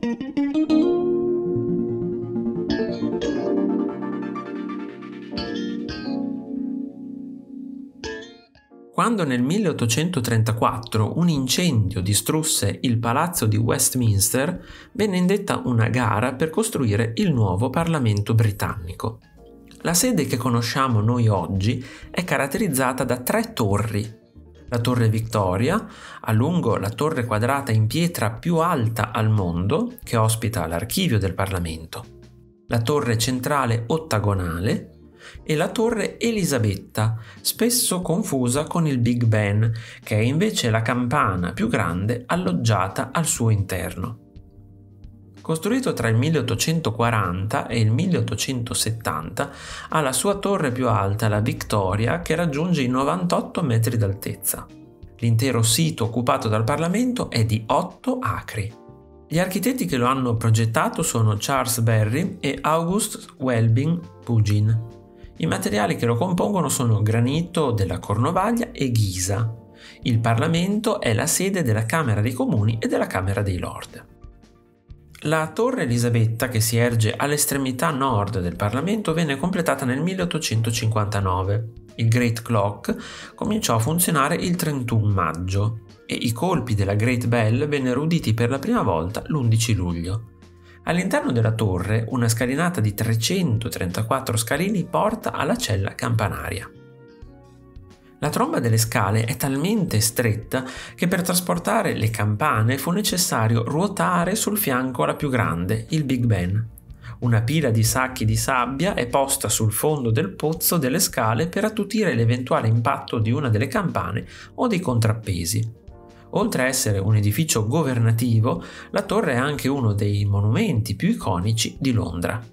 Quando nel 1834 un incendio distrusse il palazzo di Westminster, venne indetta una gara per costruire il nuovo Parlamento britannico. La sede che conosciamo noi oggi è caratterizzata da 3 torri. La Torre Victoria, a lungo la torre quadrata in pietra più alta al mondo, che ospita l'archivio del Parlamento. La torre centrale ottagonale e la torre Elisabetta, spesso confusa con il Big Ben, che è invece la campana più grande alloggiata al suo interno. Costruito tra il 1840 e il 1870, ha la sua torre più alta, la Victoria, che raggiunge i 98 metri d'altezza. L'intero sito occupato dal Parlamento è di 8 acri. Gli architetti che lo hanno progettato sono Charles Barry e August Welbing Pugin. I materiali che lo compongono sono granito della Cornovaglia e ghisa. Il Parlamento è la sede della Camera dei Comuni e della Camera dei Lord. La Torre Elisabetta, che si erge all'estremità nord del Parlamento, venne completata nel 1859. Il Great Clock cominciò a funzionare il 31 maggio e i colpi della Great Bell vennero uditi per la prima volta l'11 luglio. All'interno della torre una scalinata di 334 scalini porta alla cella campanaria. La tromba delle scale è talmente stretta che per trasportare le campane fu necessario ruotare sul fianco la più grande, il Big Ben. Una pila di sacchi di sabbia è posta sul fondo del pozzo delle scale per attutire l'eventuale impatto di una delle campane o dei contrappesi. Oltre a essere un edificio governativo, la torre è anche uno dei monumenti più iconici di Londra.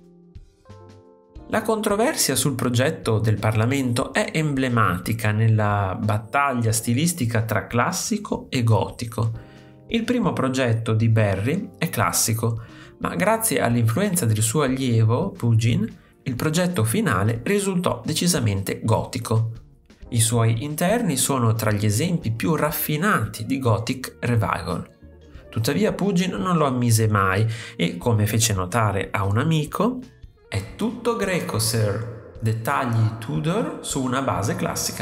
La controversia sul progetto del Parlamento è emblematica nella battaglia stilistica tra classico e gotico. Il primo progetto di Barry è classico, ma grazie all'influenza del suo allievo, Pugin, il progetto finale risultò decisamente gotico. I suoi interni sono tra gli esempi più raffinati di Gothic Revival. Tuttavia Pugin non lo ammise mai e, come fece notare a un amico, è tutto greco, sir, dettagli Tudor su una base classica.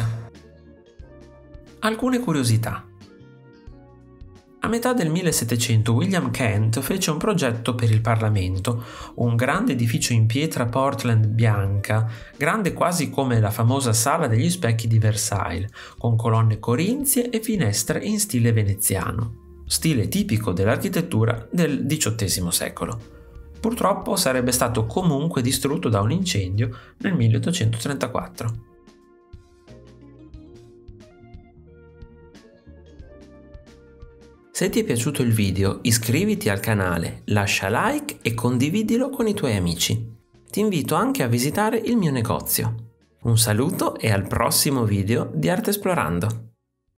Alcune curiosità. A metà del 1700 William Kent fece un progetto per il Parlamento, un grande edificio in pietra Portland bianca, grande quasi come la famosa Sala degli Specchi di Versailles, con colonne corinzie e finestre in stile veneziano, stile tipico dell'architettura del XVIII secolo. Purtroppo sarebbe stato comunque distrutto da un incendio nel 1834. Se ti è piaciuto il video, iscriviti al canale, lascia like e condividilo con i tuoi amici. Ti invito anche a visitare il mio negozio. Un saluto e al prossimo video di Arte Esplorando!